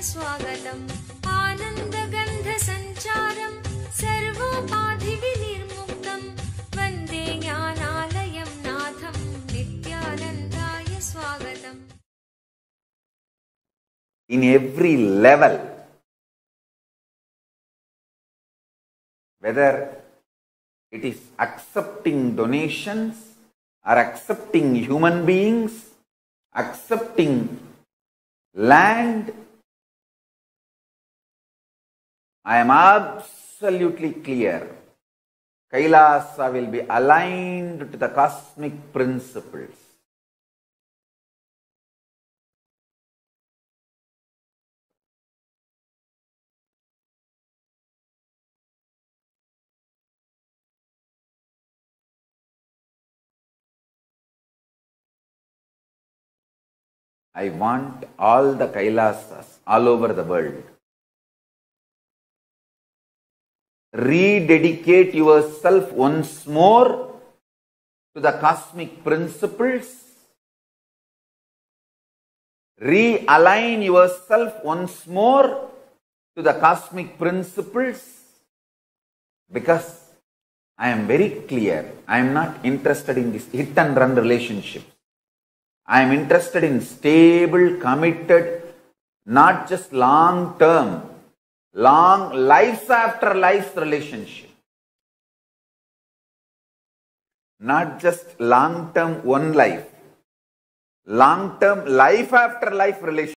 स्वागतम् आनन्दगन्धसञ्चारं सर्वोपाधिविनिर्मुक्तं वन्दे ज्ञानालयं नाथं नित्यानन्दाय स्वागतम्. In every level, whether it is accepting donations or accepting human beings, accepting land, I am absolutely clear. Kailasa will be aligned to the cosmic principles. I want all the Kailasas all over the world. Rededicate yourself once more to the cosmic principles. Realign yourself once more to the cosmic principles, because I am very clear. I am not interested in this hit and run relationship. I am interested in stable, committed, not just long term, long lives after life relationship. Not just long term one life, long term life after life relationship.